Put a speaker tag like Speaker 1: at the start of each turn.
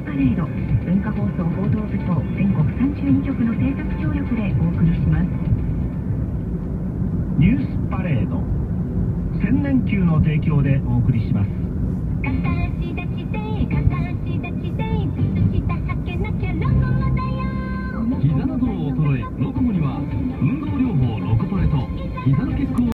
Speaker 1: パレード、文化放送報道部と全国32局の制作協力でお送りします。
Speaker 2: ニュースパレード、千年級の提供でお送りします。
Speaker 1: カスター